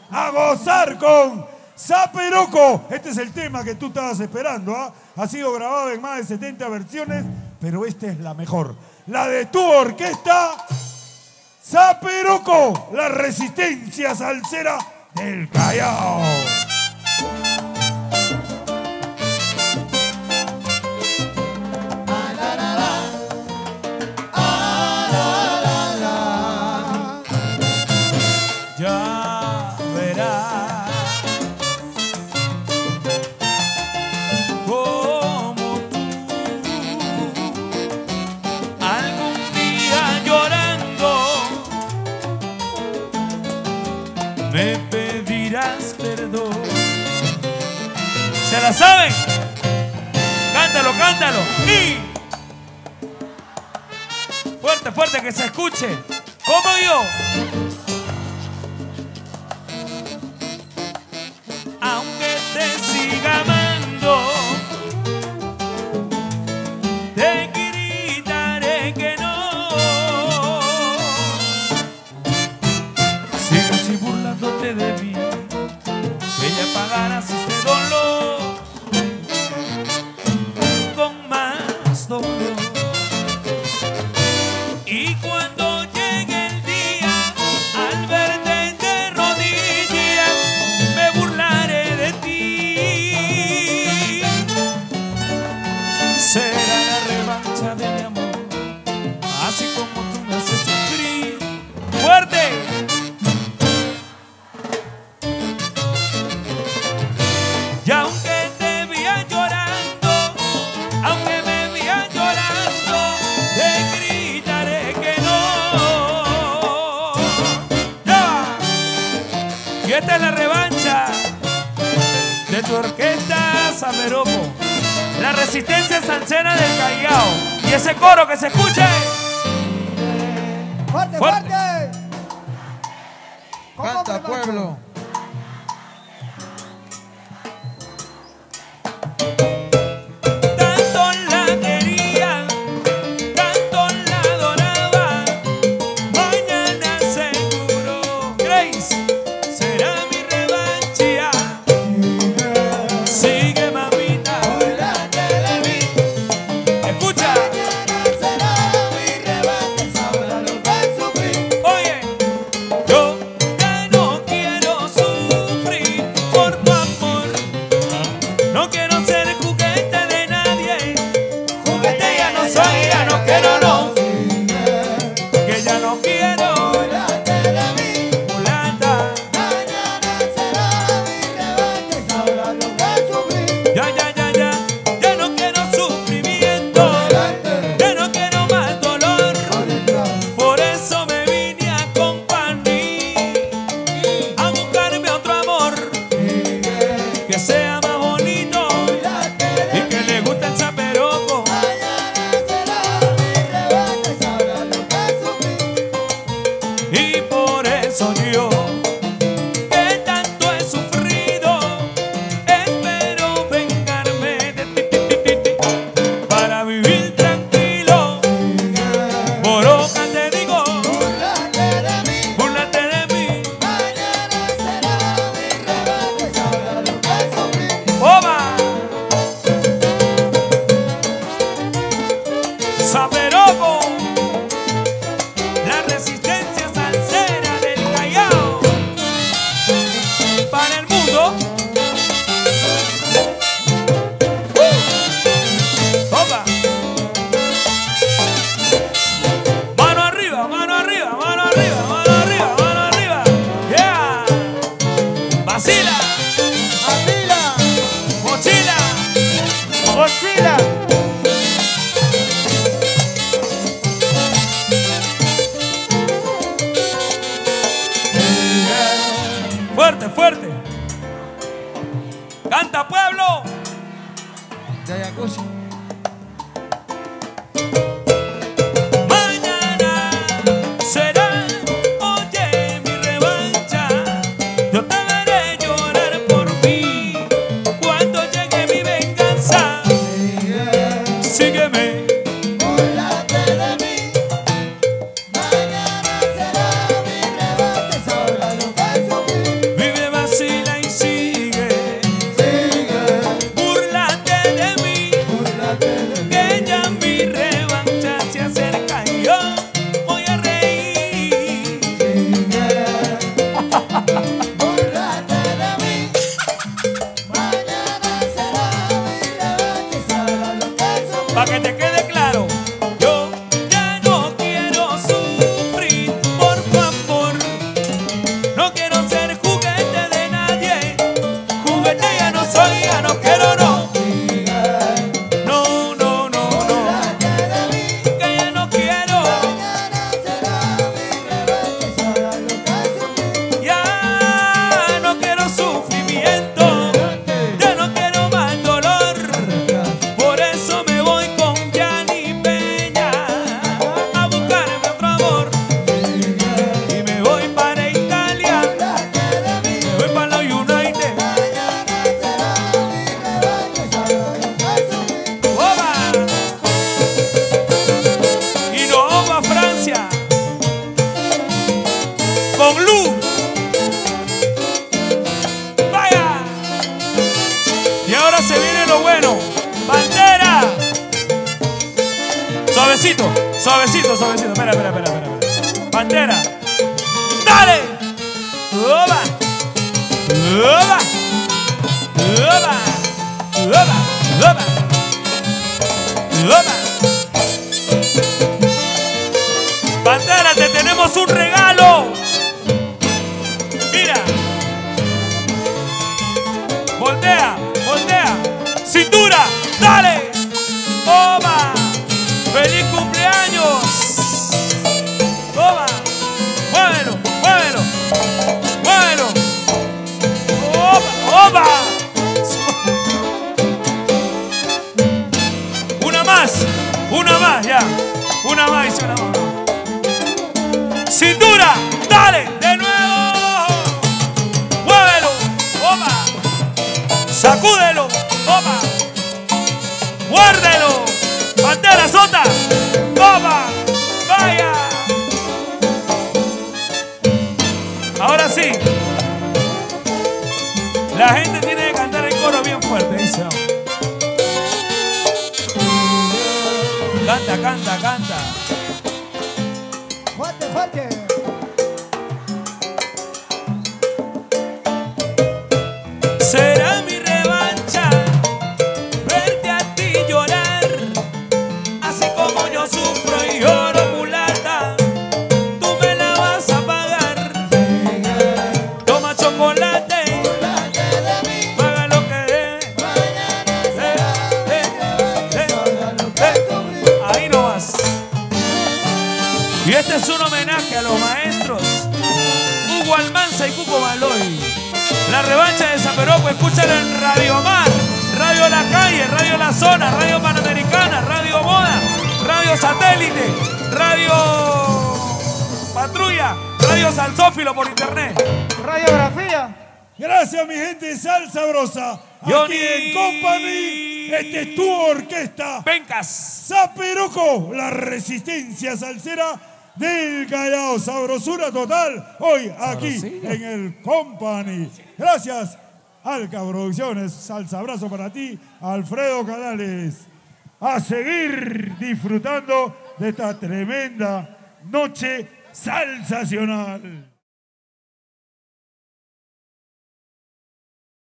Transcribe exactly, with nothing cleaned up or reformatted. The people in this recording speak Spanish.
a gozar con Zaperoco. Este es el tema que tú estabas esperando, ¿ah? Ha sido grabado en más de setenta versiones, pero esta es la mejor. La de tu orquesta, Zaperoco, la resistencia salsera del Callao. Ya verás como tú algún día llorando me pedirás perdón. ¿Se la saben? Cántalo, cántalo. Y fuerte, fuerte, que se escuche. Como yo. Aunque te siga amando, te gritaré que no. Sigue así burlándote de mí, ella pagará este dolor con más dolor. Y cuando llegue el día, al verte de rodillas, me burlaré de ti. Será la revancha de mi amor, así como tú me haces sufrir. ¡Fuerte! Y aunque te veía llorando, aunque me veía llorando, te gritaré que no. ¡Ya! Y esta es la revancha de tu orquesta Zaperoco, la resistencia salsera del Callao. Y ese coro que se escuche. ¡Fuerte, Fuerte. fuerte! Canta, pueblo. Tanto la quería, tanto la adoraba, mañana seguro, Grace, será mi revancha. Sigue, mamita, Burlate de mí, escucha. mañana será mi revancha, sabrá lo que es sufrir. Oye, yo ya no quiero sufrir por tu amor. No quiero ser juguete de nadie. Juguete ya no soy, ya no quiero, no. Que ya no quiero. Burlate de mí, Mulata, mañana será mi revancha, sabrá lo que es sufrir. ya, ya, ya, ya. Ya no quiero sufrimiento. Ya no quiero más dolor. Por eso me vine a compartir, a buscarme otro amor que sea más bonito y que le guste el Zaperoco. Mañana será mi revancha, sabrá lo que es sufrir. Y por eso yo, que tanto he sufrido, espero vengarme de ti, ti, ti, ti, ti, para vivir tranquilo. Boroca te digo, Burlate de mí, búrlate de mí. mañana será mi revancha, sabrá lo que es sufrir. ¡Oba! Zaperoco, la resistencia salsera del Callao, para el mundo. ¡Uh! ¡Oba! Mano arriba, mano arriba, mano arriba, mano arriba, mano arriba. ¡Yeah! ¡Vacila! Atila, ¡Mochila! mochila. ¡Fuerte, fuerte! ¡Canta, pueblo! De Ayacucho. Mañana será, oye, mi revancha. Yo te veré llorar por mí cuando llegue mi venganza. Sígueme. Burlate de mí, mañana será mi revancha, sabrá lo que es sufrir. Vive Suavecito, suavecito, suavecito. Espera, espera, espera, espera. espera. Pantera. ¡Dale! ¡Oba! ¡Oba! ¡Oba! ¡Oba! ¡Oba! ¡Oba! Pantera, te tenemos un regalo. Mira. Voltea, voltea. Cintura, dale. ¡Oba! ¡Feliz cumpleaños! ¡Oba! ¡Muévelo, muévelo! ¡Muévelo! ¡Oba! ¡Oba! Una más, una más, ya. Una más, hice una más. ¡Cintura! ¡Dale! ¡De nuevo! ¡Muévelo! ¡Oba! ¡Sacúdelo! ¡Oba! ¡Guárdelo! ¡Pantera, sota! ¡Oba! ¡Vaya! Ahora sí. La gente tiene que cantar el coro bien fuerte, dice. Canta, canta, canta. Fuerte, fuerte. Será mi revancha verte a ti llorar, así como yo sufro y lloro, mulata. Tú me la vas a pagar. Toma chocolate, paga lo que dé. Eh, eh, eh, eh. Ahí no vas. Y este es un homenaje a los maestros Hugo Almanza y Cuco Baloy. La revancha de San Peroco, escúchalo en Radio Mar, Radio La Calle, Radio La Zona, Radio Panamericana, Radio Moda, Radio Satélite, Radio Patrulla, Radio Salsófilo por internet. Radiografía. Gracias, mi gente de Sal Sabrosa. Aquí Johnny. en Company, este es tu orquesta. Pencas. Zaperoco, la resistencia salsera del Callao. Sabrosura total, hoy aquí Sabrosilla. en el Company. Gracias, Alca Producciones. Salsa abrazo para ti, Alfredo Canales. A seguir disfrutando de esta tremenda noche salsacional.